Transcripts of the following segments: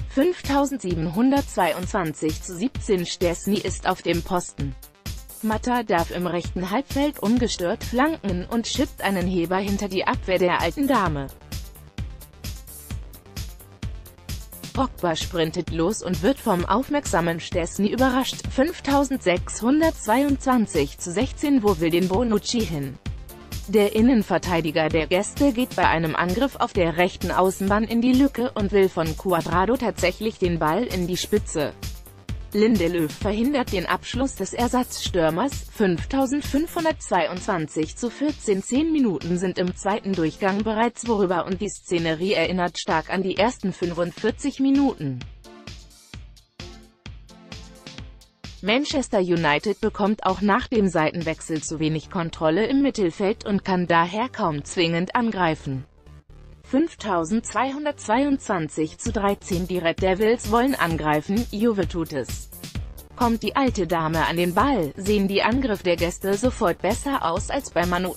5722:17 Szczęsny ist auf dem Posten. Mata darf im rechten Halbfeld ungestört flanken und schippt einen Heber hinter die Abwehr der alten Dame. Pogba sprintet los und wird vom aufmerksamen Szczęsny überrascht. 5622:16 Wo will den Bonucci hin? Der Innenverteidiger der Gäste geht bei einem Angriff auf der rechten Außenbahn in die Lücke und will von Cuadrado tatsächlich den Ball in die Spitze. Lindelöf verhindert den Abschluss des Ersatzstürmers. 5522:14 10 Minuten sind im zweiten Durchgang bereits vorüber und die Szenerie erinnert stark an die ersten 45 Minuten. Manchester United bekommt auch nach dem Seitenwechsel zu wenig Kontrolle im Mittelfeld und kann daher kaum zwingend angreifen. 5222:13 Die Red Devils wollen angreifen, Juve tut es. Kommt die alte Dame an den Ball, sehen die Angriffe der Gäste sofort besser aus als bei Maynard.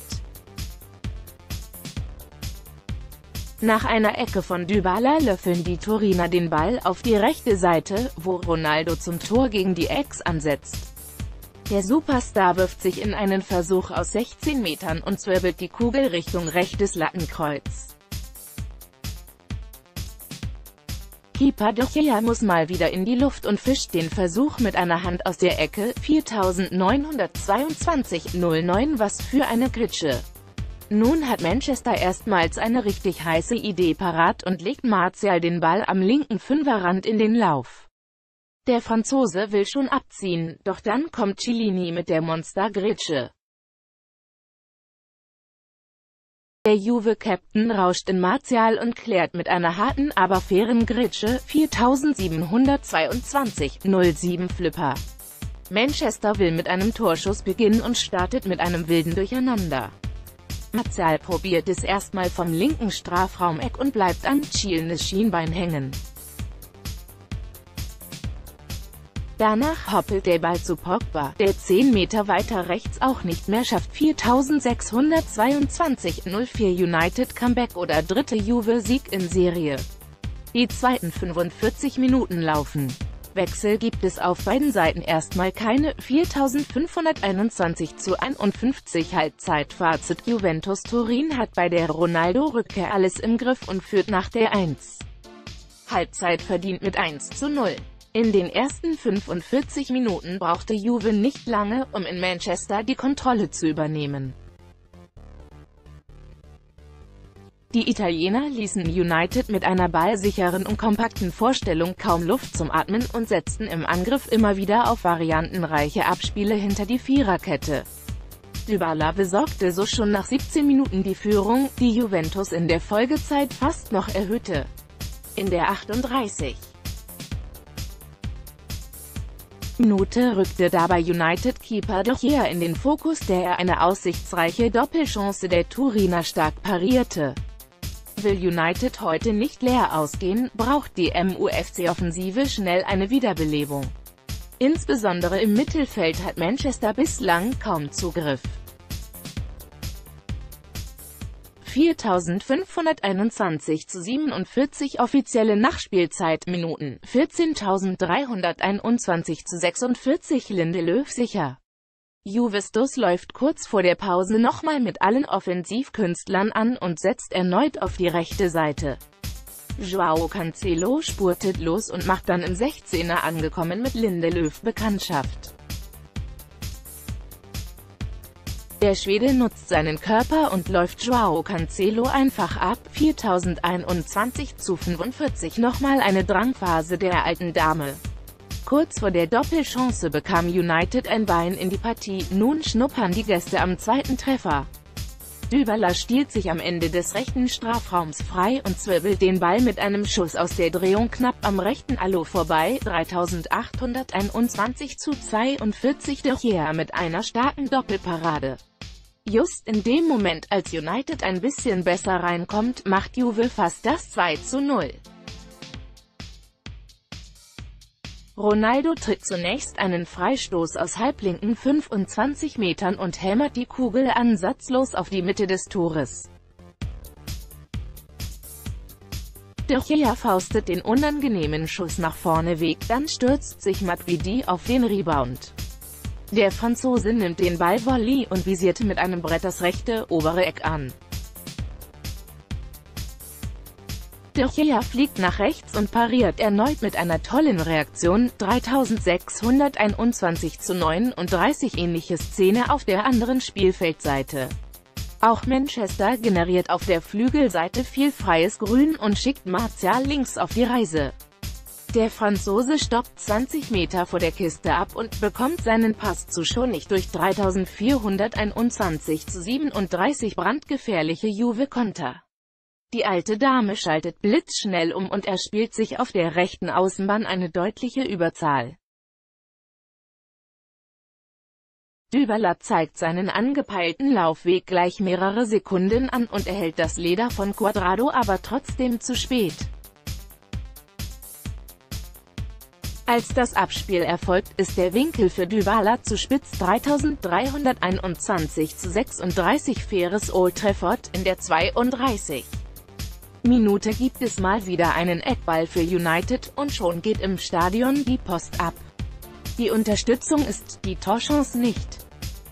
Nach einer Ecke von Dybala löffeln die Turiner den Ball auf die rechte Seite, wo Ronaldo zum Tor gegen die Ex ansetzt. Der Superstar wirft sich in einen Versuch aus 16 Metern und zwirbelt die Kugel Richtung rechtes Lattenkreuz. Keeper De Gea muss mal wieder in die Luft und fischt den Versuch mit einer Hand aus der Ecke. 4922:09 Was für eine Gritsche! Nun hat Manchester erstmals eine richtig heiße Idee parat und legt Martial den Ball am linken Fünferrand in den Lauf. Der Franzose will schon abziehen, doch dann kommt Chiellini mit der Monster-Gritsche. Der Juve-Captain rauscht in Martial und klärt mit einer harten, aber fairen Gritsche. 4722:07 Flipper. Manchester will mit einem Torschuss beginnen und startet mit einem wilden Durcheinander. Martial probiert es erstmal vom linken Strafraumeck und bleibt an Chiellines Schienbein hängen. Danach hoppelt der Ball zu Pogba, der 10 Meter weiter rechts auch nicht mehr schafft. 4622:04 United Comeback oder dritte Juve-Sieg in Serie. Die zweiten 45 Minuten laufen. Wechsel gibt es auf beiden Seiten erstmal keine. 4521:51 Halbzeitfazit Juventus Turin hat bei der Ronaldo-Rückkehr alles im Griff und führt nach der 1. Halbzeit verdient mit 1:0. In den ersten 45 Minuten brauchte Juve nicht lange, um in Manchester die Kontrolle zu übernehmen. Die Italiener ließen United mit einer ballsicheren und kompakten Vorstellung kaum Luft zum Atmen und setzten im Angriff immer wieder auf variantenreiche Abspiele hinter die Viererkette. Dybala besorgte so schon nach 17 Minuten die Führung, die Juventus in der Folgezeit fast noch erhöhte. In der 38. Minute rückte dabei United-Keeper De Gea in den Fokus, der er eine aussichtsreiche Doppelchance der Turiner stark parierte. Will United heute nicht leer ausgehen, braucht die MUFC-Offensive schnell eine Wiederbelebung. Insbesondere im Mittelfeld hat Manchester bislang kaum Zugriff. 4521:47 offizielle Nachspielzeit Minuten, 14.321:46 Lindelöf sicher. Juventus läuft kurz vor der Pause nochmal mit allen Offensivkünstlern an und setzt erneut auf die rechte Seite. João Cancelo spurtet los und macht dann im 16er angekommen mit Lindelöf Bekanntschaft. Der Schwede nutzt seinen Körper und läuft João Cancelo einfach ab. 4021:45 nochmal eine Drangphase der alten Dame. Kurz vor der Doppelchance bekam United ein Bein in die Partie, nun schnuppern die Gäste am zweiten Treffer. Dybala stiehlt sich am Ende des rechten Strafraums frei und zwirbelt den Ball mit einem Schuss aus der Drehung knapp am rechten Aloe vorbei. 3821:42 De Gea mit einer starken Doppelparade. Just in dem Moment, als United ein bisschen besser reinkommt, macht Juve fast das 2:0. Ronaldo tritt zunächst einen Freistoß aus halblinken 25 Metern und hämmert die Kugel ansatzlos auf die Mitte des Tores. De Gea faustet den unangenehmen Schuss nach vorne weg, dann stürzt sich Matuidi auf den Rebound. Der Franzose nimmt den Ball Volley und visiert mit einem Brett das rechte obere Eck an. De Gea fliegt nach rechts und pariert erneut mit einer tollen Reaktion. 3621:39. Ähnliche Szene auf der anderen Spielfeldseite. Auch Manchester generiert auf der Flügelseite viel freies Grün und schickt Martial links auf die Reise. Der Franzose stoppt 20 Meter vor der Kiste ab und bekommt seinen Pass zu schon nicht durch. 3421:37. Brandgefährliche Juve-Konter. Die alte Dame schaltet blitzschnell um und erspielt sich auf der rechten Außenbahn eine deutliche Überzahl. Dybala zeigt seinen angepeilten Laufweg gleich mehrere Sekunden an und erhält das Leder von Cuadrado aber trotzdem zu spät. Als das Abspiel erfolgt, ist der Winkel für Dybala zu spitz. 3321:36. Faires Old Trafford. In der 32. Minute gibt es mal wieder einen Eckball für United, und schon geht im Stadion die Post ab. Die Unterstützung ist, die Torchance nicht.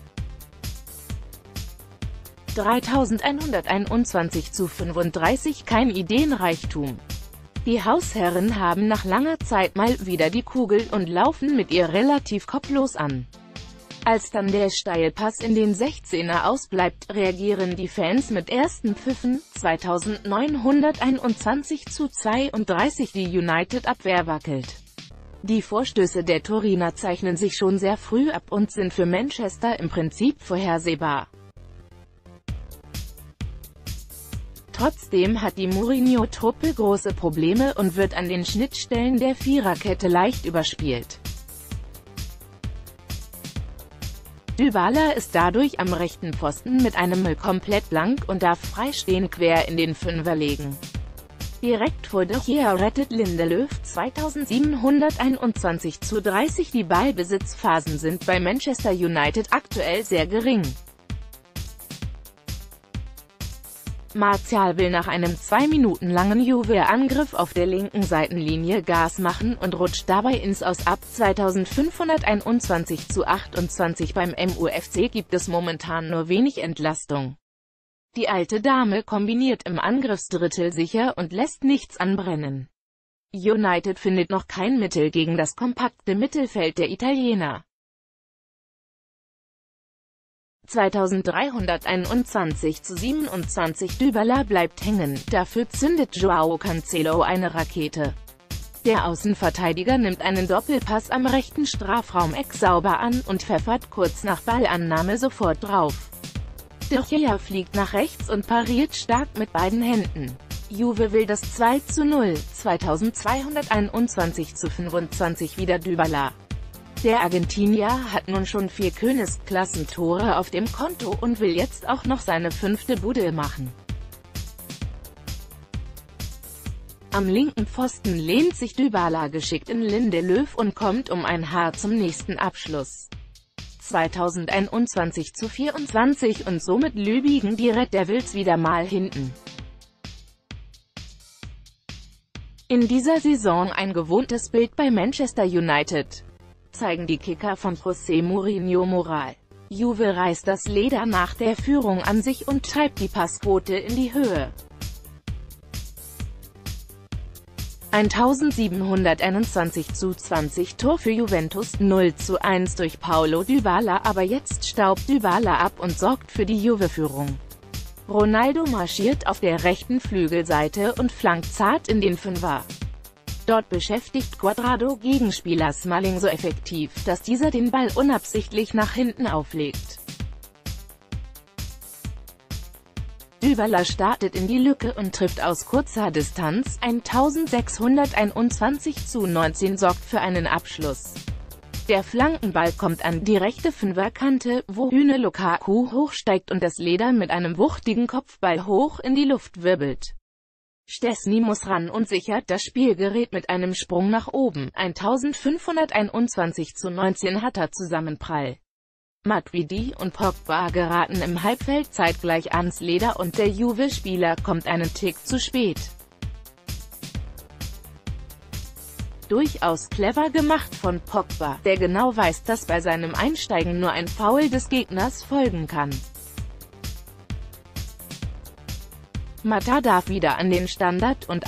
3121:35. Kein Ideenreichtum. Die Hausherren haben nach langer Zeit mal wieder die Kugel und laufen mit ihr relativ kopflos an. Als dann der Steilpass in den 16er ausbleibt, reagieren die Fans mit ersten Pfiffen. 2921:32. Die United-Abwehr wackelt. Die Vorstöße der Turiner zeichnen sich schon sehr früh ab und sind für Manchester im Prinzip vorhersehbar. Trotzdem hat die Mourinho-Truppe große Probleme und wird an den Schnittstellen der Viererkette leicht überspielt. Dybala ist dadurch am rechten Pfosten mit einem Müll komplett blank und darf freistehend quer in den Fünfer legen. Direkt vor De Gea rettet Lindelöf. 2721:30. Die Ballbesitzphasen sind bei Manchester United aktuell sehr gering. Martial will nach einem 2 Minuten langen Juve-Angriff auf der linken Seitenlinie Gas machen und rutscht dabei ins Aus ab. 2521:28. Beim MUFC gibt es momentan nur wenig Entlastung. Die alte Dame kombiniert im Angriffsdrittel sicher und lässt nichts anbrennen. United findet noch kein Mittel gegen das kompakte Mittelfeld der Italiener. 2321:27. Dybala bleibt hängen, dafür zündet Joao Cancelo eine Rakete. Der Außenverteidiger nimmt einen Doppelpass am rechten Strafraumeck sauber an und pfeffert kurz nach Ballannahme sofort drauf. De Gea fliegt nach rechts und pariert stark mit beiden Händen. Juve will das 2:0. 2221:25. Wieder Dybala. Der Argentinier hat nun schon 4 Königsklassentore auf dem Konto und will jetzt auch noch seine 5. Bude machen. Am linken Pfosten lehnt sich Dybala geschickt in Lindelöf und kommt um ein Haar zum nächsten Abschluss. 2021:24 und somit liegen die Red Devils wieder mal hinten. In dieser Saison ein gewohntes Bild bei Manchester United, zeigen die Kicker von José Mourinho Moral. Juve reißt das Leder nach der Führung an sich und treibt die Passquote in die Höhe. 1721:20 Tor für Juventus, 0:1 durch Paulo Dybala, aber jetzt staubt Dybala ab und sorgt für die Juve-Führung. Ronaldo marschiert auf der rechten Flügelseite und flankt zart in den Fünfer. Dort beschäftigt Cuadrado Gegenspieler Smalling so effektiv, dass dieser den Ball unabsichtlich nach hinten auflegt. Dybala startet in die Lücke und trifft aus kurzer Distanz. 1621:19 sorgt für einen Abschluss. Der Flankenball kommt an die rechte Fünferkante, wo Hüne Lukaku hochsteigt und das Leder mit einem wuchtigen Kopfball hoch in die Luft wirbelt. Szczęsny muss ran und sichert das Spielgerät mit einem Sprung nach oben. 1521:19 Hatter Zusammenprall. Matuidi und Pogba geraten im Halbfeld zeitgleich ans Leder und der Juve-Spieler kommt einen Tick zu spät. durchaus clever gemacht von Pogba, der genau weiß, dass bei seinem Einsteigen nur ein Foul des Gegners folgen kann. Mata darf wieder an den Standard und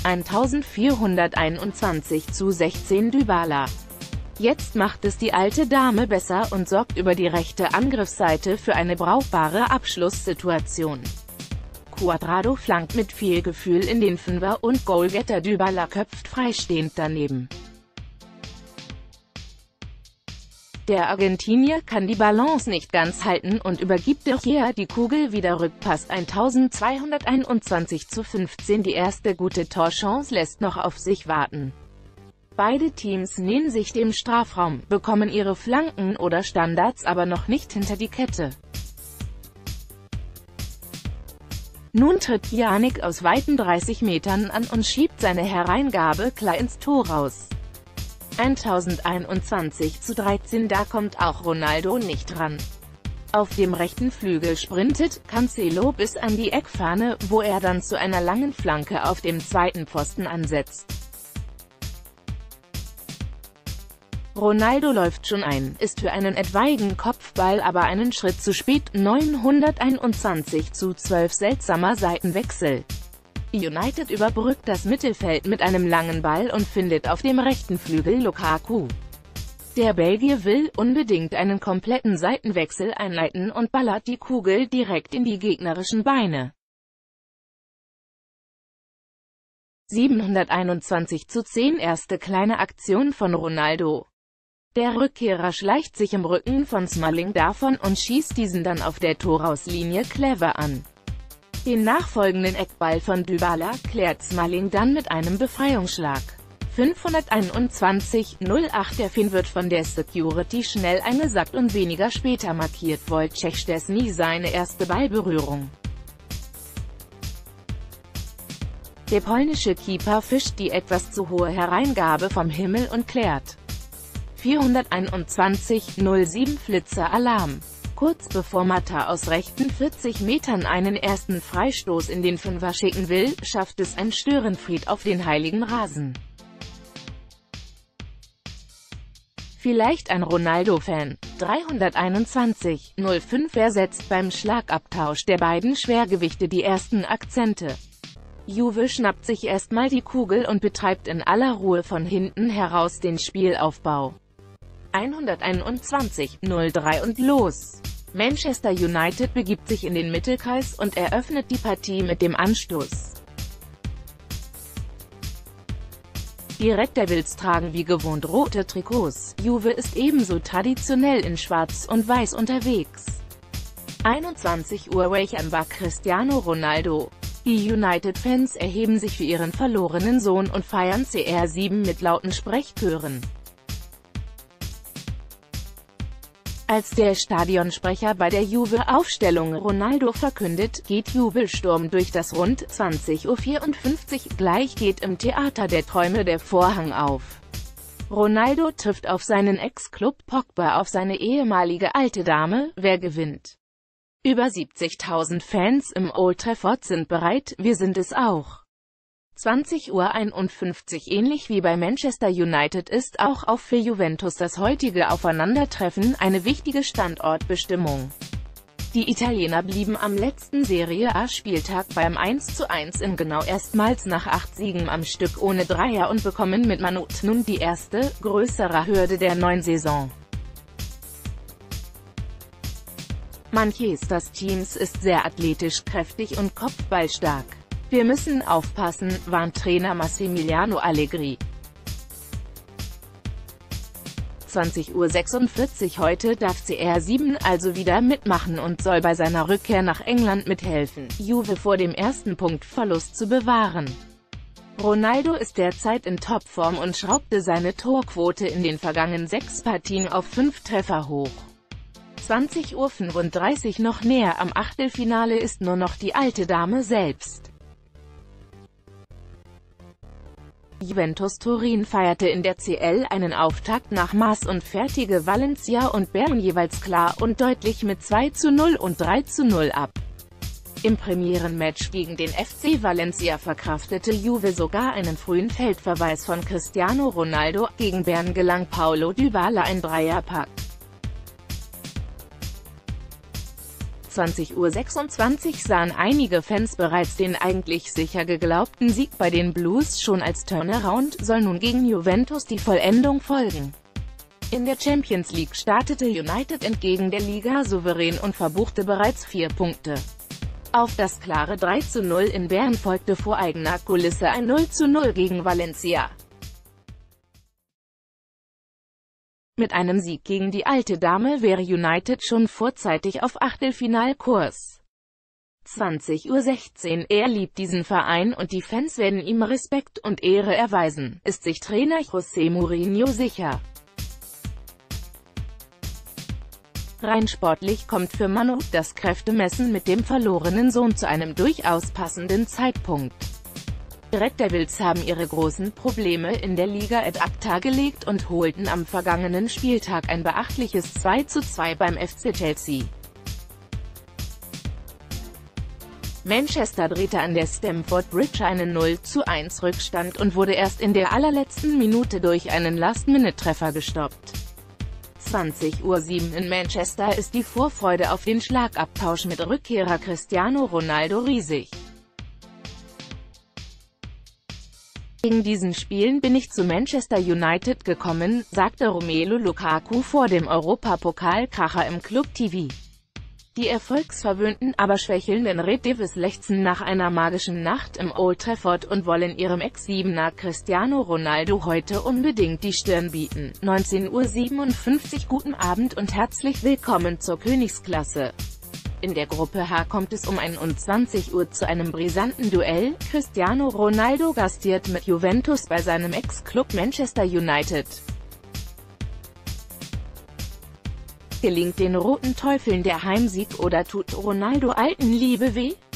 1421:16 Dybala. Jetzt macht es die alte Dame besser und sorgt über die rechte Angriffsseite für eine brauchbare Abschlusssituation. Cuadrado flankt mit viel Gefühl in den Fünfer und Goalgetter Dybala köpft freistehend daneben. Der Argentinier kann die Balance nicht ganz halten und übergibt De Gea die Kugel wieder. Rückpass 1221:15. Die erste gute Torchance lässt noch auf sich warten. Beide Teams nähern sich dem Strafraum, bekommen ihre Flanken oder Standards aber noch nicht hinter die Kette. Nun tritt Pjanic aus weiten 30 Metern an und schiebt seine Hereingabe klar ins Tor raus. 1021:13. Da kommt auch Ronaldo nicht ran. Auf dem rechten Flügel sprintet Cancelo bis an die Eckfahne, wo er dann zu einer langen Flanke auf dem zweiten Pfosten ansetzt. Ronaldo läuft schon ein, ist für einen etwaigen Kopfball aber einen Schritt zu spät. 921:12. Seltsamer Seitenwechsel. United überbrückt das Mittelfeld mit einem langen Ball und findet auf dem rechten Flügel Lukaku. Der Belgier will unbedingt einen kompletten Seitenwechsel einleiten und ballert die Kugel direkt in die gegnerischen Beine. 721:10. Erste kleine Aktion von Ronaldo. Der Rückkehrer schleicht sich im Rücken von Smalling davon und schießt diesen dann auf der Torauslinie clever an. Den nachfolgenden Eckball von Dybala klärt Smalling dann mit einem Befreiungsschlag. 521:08. Der Finn wird von der Security schnell eingesackt und weniger später markiert Wojciech Szczesny seine erste Ballberührung. Der polnische Keeper fischt die etwas zu hohe Hereingabe vom Himmel und klärt. 421:07. Flitzer-Alarm. Kurz bevor Mata aus rechten 40 Metern einen ersten Freistoß in den Fünfer schicken will, schafft es ein Störenfried auf den heiligen Rasen. Vielleicht ein Ronaldo-Fan. 321:05. Wer setzt beim Schlagabtausch der beiden Schwergewichte die ersten Akzente? Juve schnappt sich erstmal die Kugel und betreibt in aller Ruhe von hinten heraus den Spielaufbau. 121:03 und los! Manchester United begibt sich in den Mittelkreis und eröffnet die Partie mit dem Anstoß. Die Red Devils tragen wie gewohnt rote Trikots. Juve ist ebenso traditionell in Schwarz und Weiß unterwegs. 21 Uhr Wachenbach Cristiano Ronaldo. Die United-Fans erheben sich für ihren verlorenen Sohn und feiern CR7 mit lauten Sprechchören. Als der Stadionsprecher bei der Juve-Aufstellung Ronaldo verkündet, geht Jubelsturm durch das rund 20:54 Uhr. Gleich geht im Theater der Träume der Vorhang auf. Ronaldo trifft auf seinen Ex-Club, Pogba auf seine ehemalige alte Dame. Wer gewinnt? Über 70.000 Fans im Old Trafford sind bereit, wir sind es auch. 20:51 Uhr. Ähnlich wie bei Manchester United ist auch für Juventus das heutige Aufeinandertreffen eine wichtige Standortbestimmung. Die Italiener blieben am letzten Serie A-Spieltag beim 1:1 in Genau erstmals nach 8 Siegen am Stück ohne Dreier und bekommen mit Manut nun die erste, größere Hürde der neuen Saison. Manchesters Teams ist sehr athletisch, kräftig und kopfballstark. Wir müssen aufpassen, warnt Trainer Massimiliano Allegri. 20:46 Uhr. Heute darf CR7 also wieder mitmachen und soll bei seiner Rückkehr nach England mithelfen, Juve vor dem ersten Punktverlust zu bewahren. Ronaldo ist derzeit in Topform und schraubte seine Torquote in den vergangenen 6 Partien auf 5 Treffer hoch. 20:35 Uhr. Noch näher am Achtelfinale ist nur noch die alte Dame selbst. Juventus Turin feierte in der CL einen Auftakt nach Maß und fertige Valencia und Bern jeweils klar und deutlich mit 2:0 und 3:0 ab. Im Premierenmatch gegen den FC Valencia verkraftete Juve sogar einen frühen Feldverweis von Cristiano Ronaldo. Gegen Bern gelang Paulo Dybala ein Dreierpack. 20:26 Uhr sahen einige Fans bereits den eigentlich sicher geglaubten Sieg bei den Blues. Schon als Turnaround soll nun gegen Juventus die Vollendung folgen. In der Champions League startete United entgegen der Liga souverän und verbuchte bereits 4 Punkte. Auf das klare 3:0 in Bern folgte vor eigener Kulisse ein 0:0 gegen Valencia. Mit einem Sieg gegen die alte Dame wäre United schon vorzeitig auf Achtelfinalkurs. 20:16 Uhr Er liebt diesen Verein und die Fans werden ihm Respekt und Ehre erweisen, ist sich Trainer José Mourinho sicher. Rein sportlich kommt für Manu das Kräftemessen mit dem verlorenen Sohn zu einem durchaus passenden Zeitpunkt. Die Red Devils haben ihre großen Probleme in der Liga ad acta gelegt und holten am vergangenen Spieltag ein beachtliches 2:2 beim FC Chelsea. Manchester drehte an der Stamford Bridge einen 0:1 Rückstand und wurde erst in der allerletzten Minute durch einen Last-Minute-Treffer gestoppt. 20:07 Uhr in Manchester ist die Vorfreude auf den Schlagabtausch mit Rückkehrer Cristiano Ronaldo riesig. Wegen diesen Spielen bin ich zu Manchester United gekommen, sagte Romelu Lukaku vor dem Europapokal-Kracher im Club TV. Die erfolgsverwöhnten, aber schwächelnden Red Devils lechzen nach einer magischen Nacht im Old Trafford und wollen ihrem Ex-Siebener Cristiano Ronaldo heute unbedingt die Stirn bieten. 19:57 Uhr Guten Abend und herzlich willkommen zur Königsklasse. In der Gruppe H kommt es um 21 Uhr zu einem brisanten Duell. Cristiano Ronaldo gastiert mit Juventus bei seinem Ex-Club Manchester United. Gelingt den Roten Teufeln der Heimsieg oder tut Ronaldo alten Liebe weh?